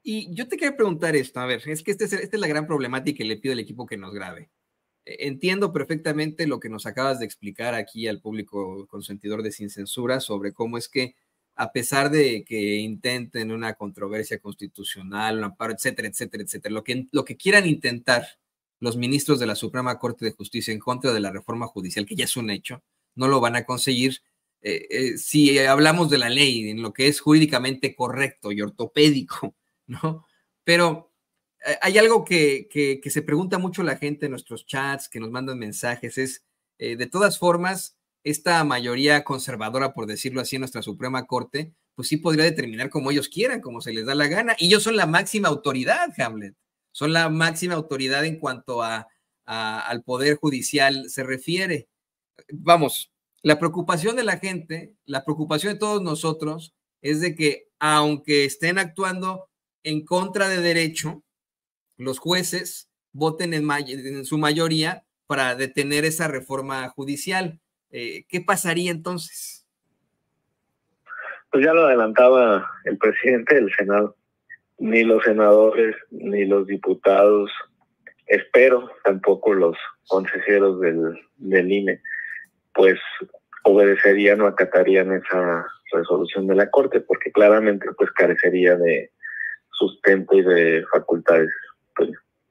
Y yo te quería preguntar esto, a ver, es que esta es la gran problemática y le pido al equipo que nos grabe. Entiendo perfectamente lo que nos acabas de explicar aquí al público consentidor de Sin Censura sobre cómo es que a pesar de que intenten una controversia constitucional, un amparo, etcétera, etcétera, etcétera, lo que quieran intentar los ministros de la Suprema Corte de Justicia en contra de la reforma judicial, que ya es un hecho, no lo van a conseguir. Si hablamos de la ley, en lo que es jurídicamente correcto y ortopédico, ¿no? Pero hay algo que se pregunta mucho la gente en nuestros chats, que nos mandan mensajes, es, de todas formas, esta mayoría conservadora, por decirlo así, en nuestra Suprema Corte, pues sí podría determinar como ellos quieran, como se les da la gana, y ellos son la máxima autoridad, Hamlet, son la máxima autoridad en cuanto al Poder Judicial se refiere. Vamos, la preocupación de la gente, la preocupación de todos nosotros, es de que aunque estén actuando en contra de derecho, los jueces voten en su mayoría para detener esa reforma judicial. ¿Qué pasaría entonces? Pues ya lo adelantaba el presidente del Senado. Ni los senadores, ni los diputados, espero tampoco los consejeros del INE, pues obedecerían o acatarían esa resolución de la Corte, porque claramente pues carecería de sustento y de facultades. Pues.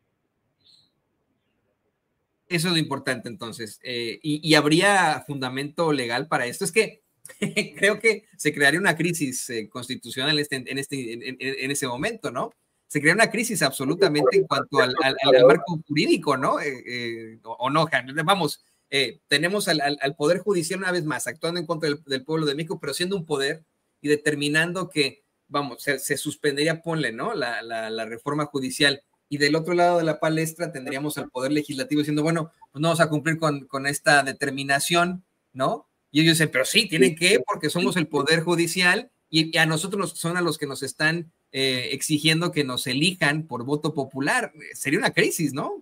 Eso es lo importante entonces. ¿Y habría fundamento legal para esto? Es que creo que se crearía una crisis constitucional en ese momento, ¿no? Se crea una crisis absolutamente en cuanto al marco jurídico, ¿no? O no, vamos, tenemos al Poder Judicial una vez más actuando en contra del pueblo de México, pero siendo un poder y determinando que, vamos, se suspendería, ponle, ¿no? La reforma judicial. Y del otro lado de la palestra tendríamos al Poder Legislativo diciendo, bueno, pues no vamos a cumplir con esta determinación, ¿no? Y ellos dicen, pero sí, tienen que, porque somos el Poder Judicial y a nosotros son a los que nos están exigiendo que nos elijan por voto popular. Sería una crisis, ¿no?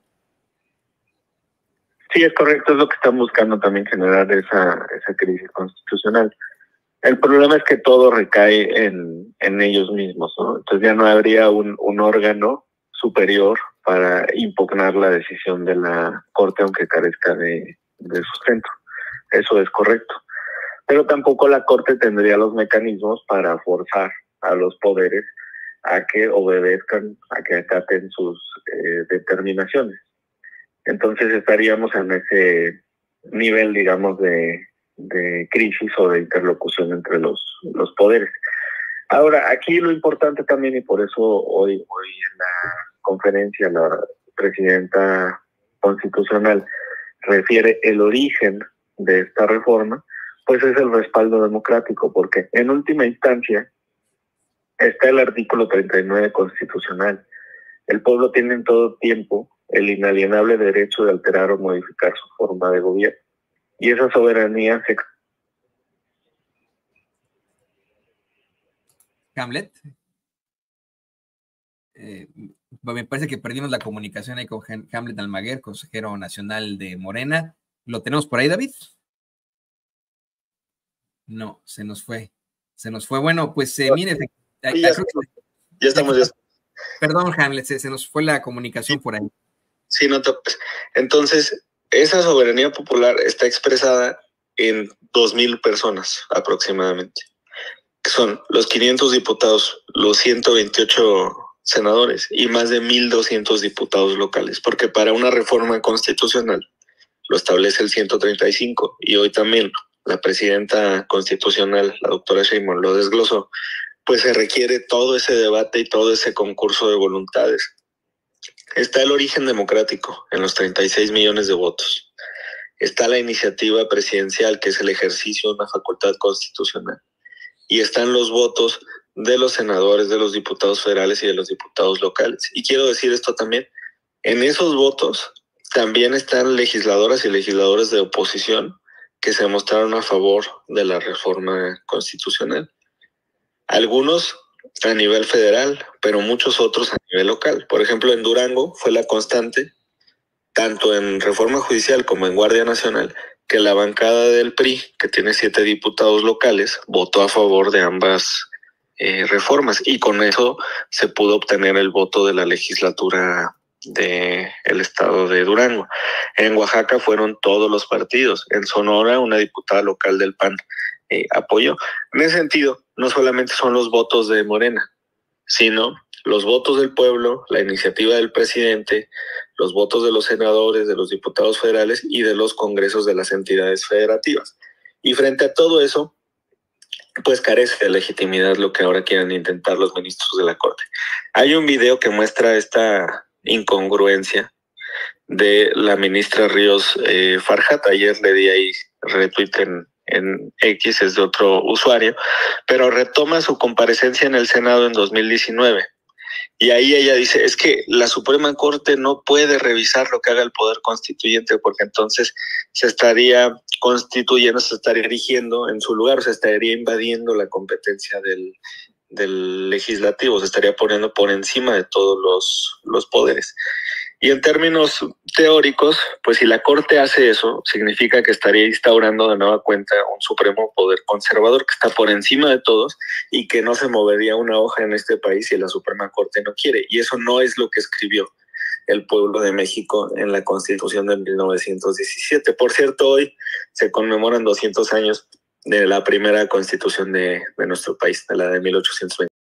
Sí, es correcto, es lo que están buscando también generar esa crisis constitucional. El problema es que todo recae en ellos mismos, ¿no? Entonces ya no habría un órgano superior para impugnar la decisión de la Corte, aunque carezca de sustento. Eso es correcto. Pero tampoco la Corte tendría los mecanismos para forzar a los poderes a que obedezcan, a que acaten sus determinaciones. Entonces estaríamos en ese nivel, digamos, de crisis o de interlocución entre los poderes. Ahora, aquí lo importante también, y por eso hoy en la conferencia la presidenta constitucional refiere el origen de esta reforma, pues es el respaldo democrático, porque en última instancia está el artículo 39 constitucional. El pueblo tiene en todo tiempo el inalienable derecho de alterar o modificar su forma de gobierno. Y esa soberanía se... Hamlet. Me parece que perdimos la comunicación ahí con Hamlet Almaguer, consejero nacional de Morena. ¿Lo tenemos por ahí, David? No, se nos fue. Bueno, pues mire. Ya estamos. Perdón, Hamlet, se nos fue la comunicación por ahí. Sí, no te... Entonces, esa soberanía popular está expresada en 2,000 personas aproximadamente, que son los 500 diputados, los 128 senadores y más de 1,200 diputados locales, porque para una reforma constitucional lo establece el 135 y hoy también la presidenta constitucional, la doctora Sheinbaum, lo desglosó, pues se requiere todo ese debate y todo ese concurso de voluntades. Está el origen democrático en los 36 millones de votos. Está la iniciativa presidencial, que es el ejercicio de una facultad constitucional. Y están los votos de los senadores, de los diputados federales y de los diputados locales. Y quiero decir esto también, en esos votos también están legisladoras y legisladores de oposición que se mostraron a favor de la reforma constitucional. Algunos a nivel federal, pero muchos otros a nivel local. Por ejemplo, en Durango fue la constante, tanto en reforma judicial como en Guardia Nacional, que la bancada del PRI, que tiene 7 diputados locales, votó a favor de ambas reformas, y con eso se pudo obtener el voto de la legislatura del estado de Durango. En Oaxaca fueron todos los partidos. En Sonora, una diputada local del PAN apoyó. En ese sentido, no solamente son los votos de Morena, sino los votos del pueblo, la iniciativa del presidente, los votos de los senadores, de los diputados federales y de los congresos de las entidades federativas. Y frente a todo eso, pues carece de legitimidad lo que ahora quieren intentar los ministros de la Corte. Hay un video que muestra esta incongruencia de la ministra Ríos Farjat. Ayer le di ahí retweet en X, es de otro usuario, pero retoma su comparecencia en el Senado en 2019. Y ahí ella dice, es que la Suprema Corte no puede revisar lo que haga el Poder Constituyente, porque entonces se estaría constituyendo, se estaría erigiendo en su lugar, o se estaría invadiendo la competencia del legislativo, se estaría poniendo por encima de todos los poderes. Y en términos teóricos, pues si la Corte hace eso, significa que estaría instaurando de nueva cuenta un supremo poder conservador que está por encima de todos y que no se movería una hoja en este país si la Suprema Corte no quiere. Y eso no es lo que escribió el pueblo de México en la Constitución de 1917. Por cierto, hoy se conmemoran 200 años de la primera Constitución de nuestro país, de la de 1820.